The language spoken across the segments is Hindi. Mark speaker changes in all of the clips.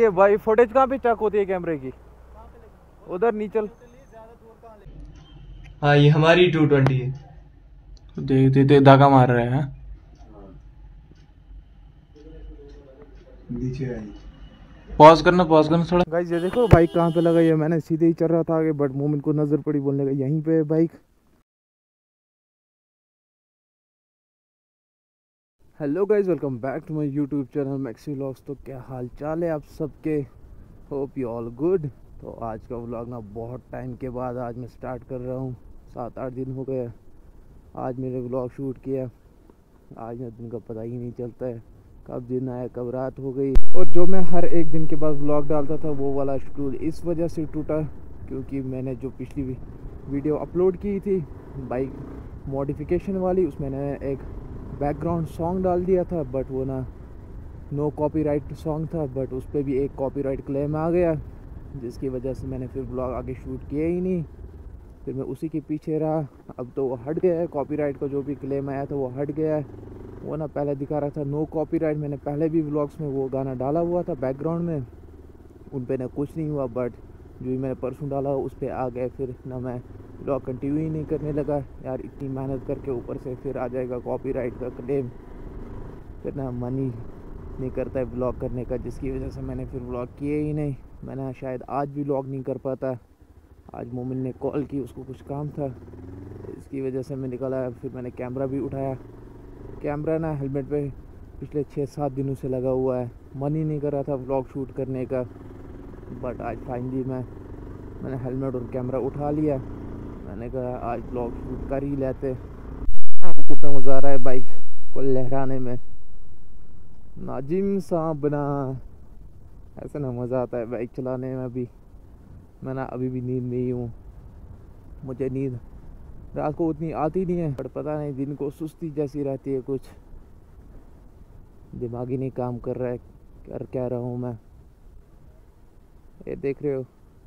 Speaker 1: ये भाई फुटेज कहाँ पे चेक होती है कैमरे की? उधर नीचे।
Speaker 2: हाँ ये हमारी 220 है।
Speaker 1: देख देख देख धागा मार रहे हैं।
Speaker 2: नीचे आई।
Speaker 1: पॉज करना थोड़ा। गाइस ये देखो बाइक कहाँ पे लगाई है। मैंने सीधे ही चल रहा था आगे, बट मोमिन को नजर पड़ी, बोलने का यहीं पे है bike. Hello guys, welcome back to my YouTube channel Maxi vlogs. तो क्या हाल चाल है आप सबके? Hope you all good. तो आज का व्लॉग ना बहुत टाइम के बाद आज मैं स्टार्ट कर रहा हूँ। 7-8 दिन हो गए आज मेरे व्लॉग शूट किया। आज ना दिन का पता ही नहीं चलता है, कब दिन आया कब रात हो गई। और जो मैं हर एक दिन के बाद व्लॉग डालता था वो वाला शेड्यूल इस वजह से टूटा, क्योंकि मैंने जो पिछली वीडियो अपलोड की थी बाइक मॉडिफिकेशन वाली, उसमें मैंने एक बैकग्राउंड सॉन्ग डाल दिया था, बट वो ना नो कॉपीराइट सॉन्ग था, बट उस पर भी एक कॉपीराइट क्लेम आ गया, जिसकी वजह से मैंने फिर ब्लॉग आगे शूट किया ही नहीं। फिर मैं उसी के पीछे रहा। अब तो वो हट गया है, कॉपीराइट का जो भी क्लेम आया था वो हट गया है। वो ना पहले दिखा रहा था नो कॉपीराइट, मैंने पहले भी व्लॉग्स में वो गाना डाला हुआ था बैकग्राउंड में, उन पे ना कुछ नहीं हुआ, बट जो भी मैंने परसों डाला उस पर आ गए। फिर ना मैं व्लॉग कंटिन्यू ही नहीं करने लगा यार, इतनी मेहनत करके ऊपर से फिर आ जाएगा कॉपीराइट का क्लेम, फिर ना मन ही नहीं करता है व्लॉग करने का, जिसकी वजह से मैंने फिर व्लॉग किए ही नहीं। मैंने शायद आज भी व्लॉग नहीं कर पाता। आज मोमिन ने कॉल की, उसको कुछ काम था, इसकी वजह से मैं निकला। फिर मैंने कैमरा भी उठाया। कैमरा ना हेलमेट पे पिछले 6-7 दिनों से लगा हुआ है, मन ही नहीं कर रहा था व्लॉग शूट करने का, बट आज फाइनली मैंने हेलमेट और कैमरा उठा लिया। मैंने कहा आज व्लॉग शूट कर ही लेते। अभी कितना मज़ा आ रहा है बाइक को लहराने में, नाजिम सा बना ऐसा ना मज़ा आता है बाइक चलाने में। मैं ना अभी भी नींद में ही हूँ। मुझे नींद रात को उतनी आती नहीं है, पर पता नहीं दिन को सुस्ती जैसी रहती है, कुछ दिमाग ही नहीं काम कर रहा है कर क्या रहा हूँ मैं। ये देख रहे हो,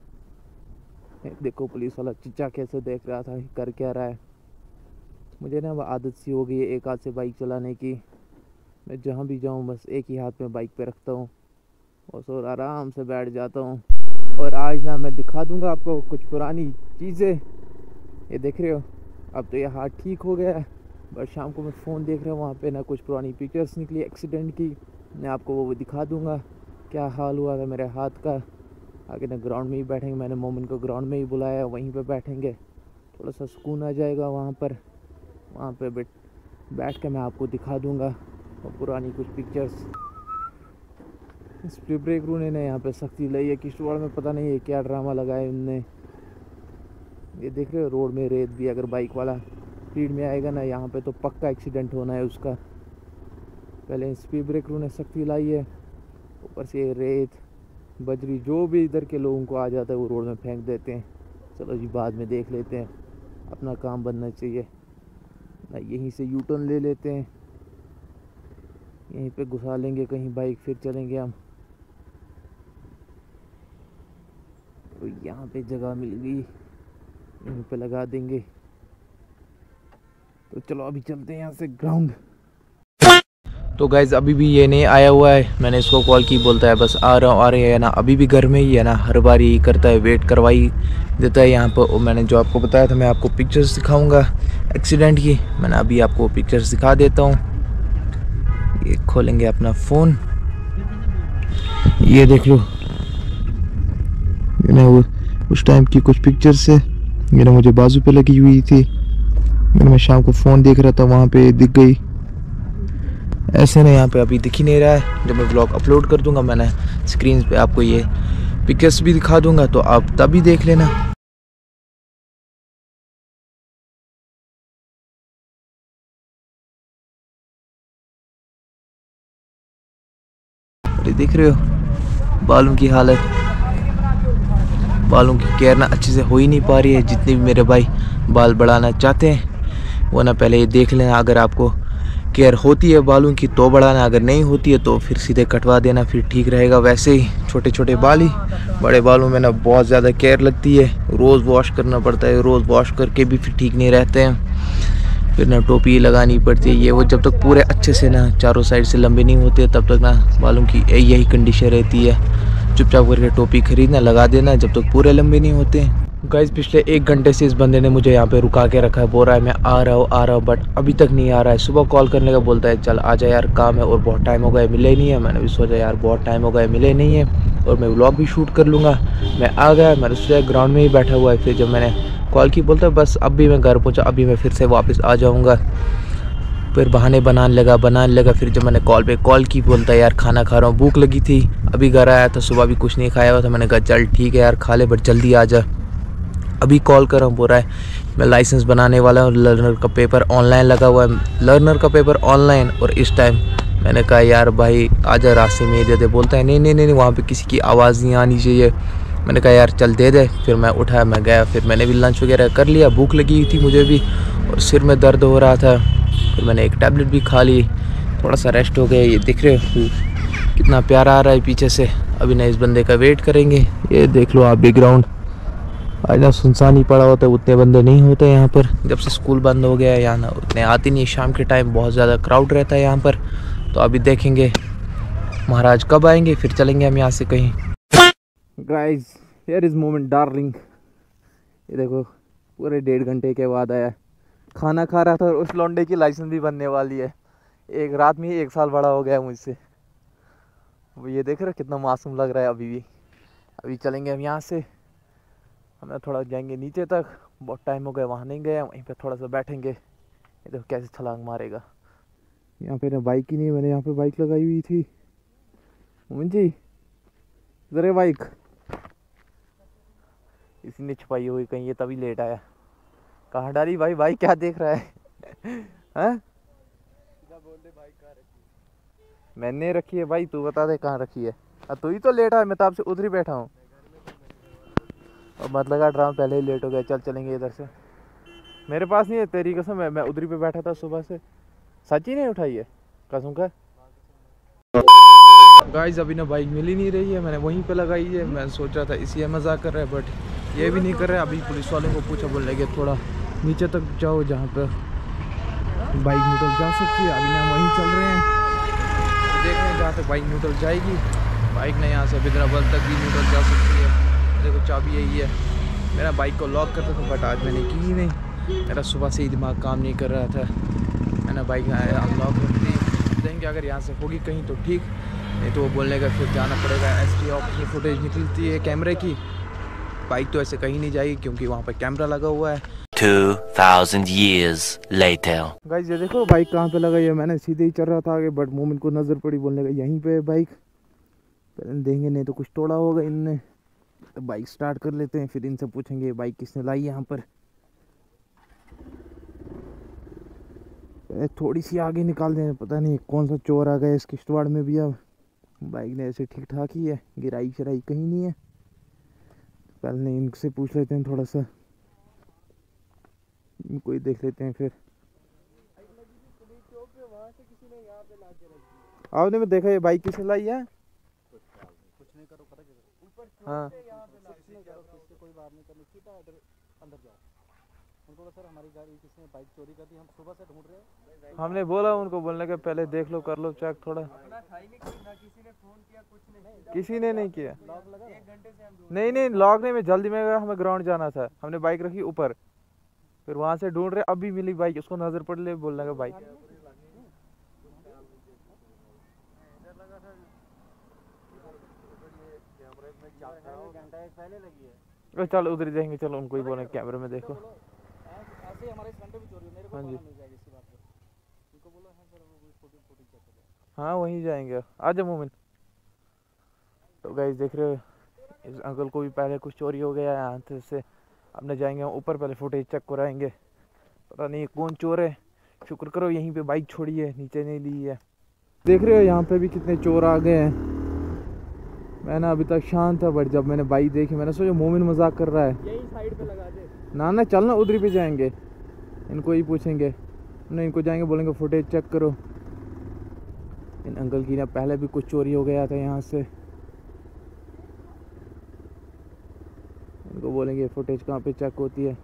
Speaker 1: देखो पुलिस वाला चिच्चा कैसे देख रहा था, कर क्या रहा है। मुझे ना वो आदत सी हो गई है एक हाथ से बाइक चलाने की। मैं जहाँ भी जाऊँ बस एक ही हाथ में बाइक पे रखता हूँ और आराम से बैठ जाता हूँ। और आज ना मैं दिखा दूँगा आपको कुछ पुरानी चीज़ें। ये देख रहे हो, अब तो ये हाथ ठीक हो गया है, बट शाम को मैं फ़ोन देख रहा हूँ, वहाँ पे ना कुछ पुरानी पिक्चर्स निकली एक्सीडेंट की। मैं आपको वो दिखा दूँगा क्या हाल हुआ था मेरे हाथ का। आगे ना ग्राउंड में ही बैठेंगे, मैंने मोमिन को ग्राउंड में ही बुलाया, वहीं पे बैठेंगे, थोड़ा सा सुकून आ जाएगा वहाँ पे बैठ के मैं आपको दिखा दूँगा और पुरानी कुछ पिक्चर्स। स्पीड ब्रेक रूल ने यहाँ पे सख्ती लाई है किश्तवाड़ में, पता नहीं ये क्या ड्रामा लगाया उनने। ये देख रहे हो रोड में रेत भी, अगर बाइक वाला स्पीड में आएगा ना यहाँ पे तो पक्का एक्सीडेंट होना है उसका। पहले स्पीड ब्रेक रूल ने सख्ती लाई है, ऊपर से रेत बजरी जो भी इधर के लोगों को आ जाता है वो रोड में फेंक देते हैं। चलो जी बाद में देख लेते हैं, अपना काम बनना चाहिए ना। यहीं से यू टर्न ले लेते हैं, यहीं पे घुसा लेंगे कहीं बाइक, फिर चलेंगे हम। तो यहाँ पे जगह मिल गई, यहीं पे लगा देंगे। तो चलो अभी चलते हैं यहाँ से ग्राउंड। तो गाइज अभी भी ये नहीं आया हुआ है, मैंने इसको कॉल की, बोलता है बस आ रहा हूँ, आ रहे हैं ना, अभी भी घर में ही है ना, हर बार यही करता है, वेट करवाई देता है यहाँ पर। मैंने जो आपको बताया था मैं आपको पिक्चर्स दिखाऊंगा एक्सीडेंट की, मैंने अभी आपको पिक्चर्स दिखा देता हूँ। ये खोलेंगे अपना फ़ोन, ये देख लो, ये ना वो उस टाइम की कुछ पिक्चर्स है, ये ना मुझे बाजू पे लगी हुई थी, मैं शाम को फ़ोन देख रहा था वहाँ पे दिख गई। ऐसे ना यहाँ पे अभी दिख ही नहीं रहा है, जब मैं ब्लॉग अपलोड कर दूंगा मैंने स्क्रीन पे आपको ये पिक्चर्स भी दिखा दूंगा, तो आप तभी देख लेना। अरे देख रहे हो बालों की हालत, बालों की केयर ना अच्छे से हो ही नहीं पा रही है। जितने भी मेरे भाई बाल बढ़ाना चाहते हैं वो ना पहले ये देख लेना, अगर आपको केयर होती है बालों की तो बढ़ाना, अगर नहीं होती है तो फिर सीधे कटवा देना, फिर ठीक रहेगा। वैसे ही छोटे छोटे बाल ही, बड़े बालों में ना बहुत ज़्यादा केयर लगती है, रोज़ वॉश करना पड़ता है, रोज़ वॉश करके भी फिर ठीक नहीं रहते हैं। फिर ना टोपी लगानी पड़ती है, ये वो जब तक पूरे अच्छे से ना चारों साइड से लंबे नहीं होते तब तक ना बालों की यही कंडीशन रहती है। चुपचाप करके टोपी खरीदना लगा देना जब तक पूरे लंबे नहीं होते। गाइस पिछले 1 घंटे से इस बंदे ने मुझे यहाँ पे रुका के रखा है, बोल रहा है मैं आ रहा हूँ बट अभी तक नहीं आ रहा है। सुबह कॉल करने का बोलता है चल आजा यार काम है, और बहुत टाइम हो गया मिले नहीं है। मैंने भी सोचा यार बहुत टाइम हो गया मिले नहीं है और मैं व्लॉग भी शूट कर लूँगा। मैं आ गया, मैंने सोचा ग्राउंड में ही बैठा हुआ है। फिर जब मैंने कॉल की बोलता है बस अब भी मैं घर पहुँचा, अभी मैं फिर से वापस आ जाऊँगा। फिर बहाने बनाने लगा। फिर जब मैंने कॉल की बोलता है यार खाना खा रहा हूँ, भूख लगी थी, अभी घर आया था, सुबह भी कुछ नहीं खाया हुआ था। मैंने कहा चल ठीक है यार खा ले बट जल्दी आ जा, अभी कॉल कर रहा हूँ। बोल रहा है मैं लाइसेंस बनाने वाला हूँ, लर्नर का पेपर ऑनलाइन लगा हुआ है, लर्नर का पेपर ऑनलाइन और इस टाइम। मैंने कहा यार भाई आजा रास्ते में दे दे। बोलता है नहीं वहाँ पे किसी की आवाज़ नहीं आनी चाहिए। मैंने कहा यार चल दे दे। फिर मैं उठा, मैं गया, फिर मैंने भी लंच वगैरह कर लिया, भूख लगी थी मुझे भी और सिर में दर्द हो रहा था। फिर मैंने एक टैबलेट भी खा ली, थोड़ा सा रेस्ट हो गया। ये दिख रहे हो कितना प्यारा आ रहा है पीछे से। अभी ना इस बंदे का वेट करेंगे। ये देख लो आप बैकग्राउंड, आज ना सुनसान ही पड़ा होता है, उतने बंदे नहीं होते यहाँ पर। जब से स्कूल बंद हो गया है यहाँ ना उतने आते नहीं, शाम के टाइम बहुत ज़्यादा क्राउड रहता है यहाँ पर। तो अभी देखेंगे महाराज कब आएंगे, फिर चलेंगे हम यहाँ से कहीं। Guys here is moment darling. ये देखो पूरे 1.5 घंटे के बाद आया। खाना खा रहा था और उस लौंडे की लाइसेंस भी बनने वाली है। एक रात में ही 1 साल बड़ा हो गया है मुझसे। वो ये देख रहे कितना मासूम लग रहा है अभी भी। अभी चलेंगे हम यहाँ से, हमें थोड़ा जाएंगे नीचे तक, बहुत टाइम हो गया वहाँ नहीं गए, वहीं पे थोड़ा सा बैठेंगे। ये देखो कैसे छलांग मारेगा। यहाँ पे ना बाइक ही नहीं, मैंने यहाँ पे बाइक लगाई हुई थी। मोमिन जी इधर है बाइक, इसी ने छुपाई हुई कहीं, ये तभी लेट आया। कहाँ डाली भाई बाइक, क्या देख रहा है हैं? मैंने रखी है भाई, तू बता दे कहाँ रखी है। तू ही तो लेट आया, मैं तो आपसे उधर ही बैठा हूँ। और मत लगा ड्रामा, पहले ही लेट हो गया। चल चलेंगे इधर से, मेरे पास नहीं है तेरी कसम, मैं उधर ही पे बैठा था सुबह से। सच्ची नहीं उठाई है कसम का। गाइस अभी ना बाइक मिल ही नहीं रही है, मैंने वहीं पे लगाई है। मैं सोच रहा था इसी मजाक कर रहा है बट ये भी नहीं कर रहा है। अभी पुलिस वालों को पूछा, बोल रहे थोड़ा नीचे तक जाओ जहाँ पे बाइक न्यूट्रल जा सकती है। अभी ना वहीं चल रहे हैं, देख रहे हैं जहाँ पे बाइक न्यूट्रल जाएगी। बाइक ना यहाँ से हैदराबाद तक भी न्यूट्रल जा सकती है। देखो चाबी यही है। मेरा बाइक को लॉक करता था बट आज मैंने की ही नहीं, मेरा सुबह से ही दिमाग काम नहीं कर रहा था। मैंने बाइक अनलॉक रख दी। देखेंगे अगर यहाँ से होगी कहीं तो ठीक, नहीं तो वो बोलने का फिर जाना पड़ेगा। एसटी ऑफिस में फुटेज निकलती है कैमरे की। बाइक तो ऐसे कहीं नहीं जाएगी क्योंकि वहाँ पर कैमरा लगा हुआ है।
Speaker 3: 2000 years later.
Speaker 1: गाइस ये देखो बाइक कहाँ पे लगाई है। मैंने सीधे ही चल रहा था आगे बट मोमिन को नज़र पड़ी, बोलने का यहीं पे है बाइक। पहले देंगे नहीं तो कुछ तोड़ा होगा इनने। तो बाइक स्टार्ट कर लेते हैं, फिर इनसे पूछेंगे बाइक किसने लाई यहाँ पर। थोड़ी सी आगे निकाल दें, पता नहीं कौन सा चोर आ गया इस किश्तवाड़ में भी। अब बाइक ने ऐसे ठीक ठाक ही है, गिराई शराई कहीं नहीं है। पहले इनसे पूछ लेते हैं थोड़ा सा, इनको ही देख लेते हैं फिर। आपने में देखा ये बाइक किसने लाई है?
Speaker 4: कुछ नहीं करो, पता क्या
Speaker 1: हाँ
Speaker 4: कोई बात नहीं करनी, सीधा अंदर जाओ। उनको सर हमारी गाड़ी किसने बाइक चोरी कर दी, हम सुबह से ढूंढ रहे हैं।
Speaker 1: हमने बोला उनको, बोलने के पहले देख लो कर लो चेक थोड़ा। किसी ने नहीं किया। नहीं लॉक नहीं, मैं जल्दी में गया, हमें ग्राउंड जाना था, हमने बाइक रखी ऊपर, फिर वहां से ढूंढ रहे, अभी मिली बाइक, उसको नजर पड़ ले, बोलने का बाइक। चल उधर ही देखेंगे, चलो उनको ही बोले कैमरे में देखो। हाँ जी हाँ वहीं जाएंगे, आ जाओ मोमिन। तो गाइस देख रहे हो इस अंकल को भी पहले कुछ चोरी हो गया है हाथ से। अब न जाएंगे ऊपर, पहले फुटेज चेक कराएंगे, पता नहीं कौन चोर है। शुक्र करो यहीं पे बाइक छोड़ी है, नीचे नहीं ली है। देख रहे हो यहाँ पे भी कितने चोर आ गए हैं। मैंने अभी तक शांत था बट जब मैंने बाइक देखी मैंने सोचा मोमिन मजाक कर रहा है।
Speaker 4: यही साइड पे लगा दे
Speaker 1: ना चल ना उधर ही पे जाएंगे, इनको ही पूछेंगे। नहीं इनको जाएंगे, बोलेंगे फुटेज चेक करो। इन अंकल की ना पहले भी कुछ चोरी हो गया था यहाँ से, इनको बोलेंगे फुटेज कहाँ पे चेक होती है।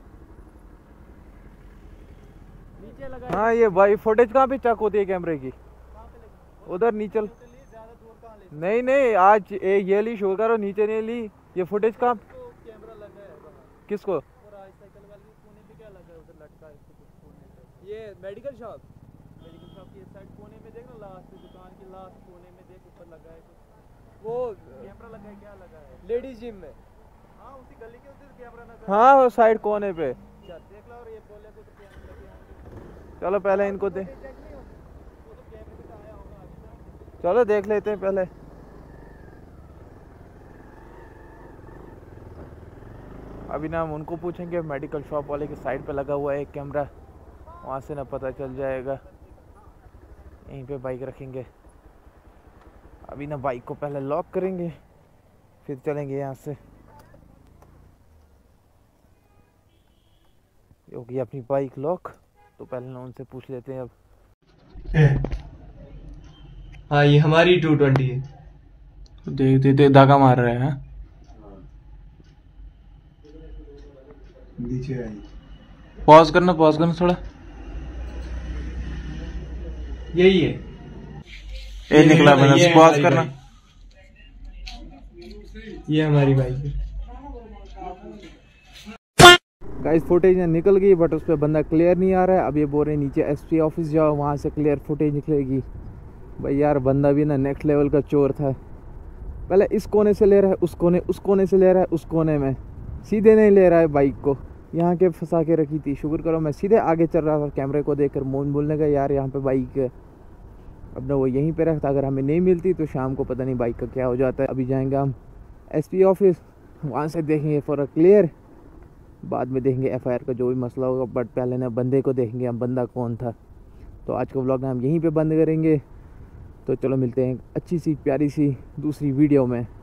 Speaker 4: नीचे लगा।
Speaker 1: हाँ ये भाई फुटेज कहाँ पे चेक होती है कैमरे की? उधर नीचे।
Speaker 4: ज्यादा दूर कहाँ ले
Speaker 1: नहीं नहीं, आज ये ली शो करो, नीचे नहीं ली ये फुटेज का।
Speaker 4: कैमरा लगा है बाहर।
Speaker 1: किसको?
Speaker 4: और आज साइकिल वाले के कोने पे क्या लगा है, उधर लटका है इसके कुछ कोने पे। ये मेडिकल शॉप की साइड कोने में देख ना, लास्ट दुकान की लास्ट कोने में देख, ऊपर लगा है कुछ। वो कैमरा लगा है, क्या लगा है? लेडीज जिम में। हाँ उसी गली के उधर कैमरा लगा।
Speaker 1: हाँ वो साइड कोने पे।
Speaker 4: चल देख लो, और ये बोले को तो कैमरा लगे होंगे।
Speaker 1: चलो पहले इनको दे,
Speaker 4: वो तो कैमरे पे तो आया होगा अभी तक।
Speaker 1: चलो देख लेते हैं पहले। अभी ना हम उनको पूछेंगे, मेडिकल शॉप वाले के साइड पे लगा हुआ है एक कैमरा, वहाँ से ना पता चल जाएगा। यहीं पे बाइक रखेंगे। अभी ना बाइक को पहले लॉक करेंगे, फिर चलेंगे यहाँ से। क्योंकि अपनी बाइक लॉक, तो पहले ना उनसे पूछ लेते हैं अब।
Speaker 2: हाँ ये हमारी 220 है।
Speaker 1: देख देख धागा मार रहे हैं।
Speaker 5: नीचे आई।
Speaker 1: पॉज करना थोड़ा।
Speaker 2: यही है,
Speaker 1: ये निकला मैंने,
Speaker 2: ये
Speaker 1: पॉज
Speaker 2: हमारी
Speaker 1: करना।
Speaker 2: बाइक। ये हमारी बाइक है।
Speaker 1: गाइस फुटेज निकल गई, बट उस पर बंदा क्लियर नहीं आ रहा है। अब ये बोल रहे हैं नीचे एसपी ऑफिस जाओ, वहाँ से क्लियर फुटेज निकलेगी। भाई यार बंदा भी ना नेक्स्ट लेवल का चोर था। पहले इस कोने से ले रहा है, उस कोने से ले रहा है, उस कोने में सीधे नहीं ले रहा है बाइक को, यहाँ के फंसा के रखी थी। शुक्र करो मैं सीधे आगे चल रहा था, कैमरे को देखकर मोन बोलने का यार यहाँ पे बाइक है। अब ना वो यहीं पे रखता, अगर हमें नहीं मिलती तो शाम को पता नहीं बाइक का क्या हो जाता है। अभी जाएंगे हम एसपी ऑफिस, वहाँ से देखेंगे फॉर क्लियर, बाद में देखेंगे एफआईआर का जो भी मसला होगा। बट पहले ना बंदे को देखेंगे हम, बंदा कौन था। तो आज का व्लॉग ना हम यहीं पे बंद करेंगे। तो चलो मिलते हैं अच्छी सी प्यारी सी दूसरी वीडियो में।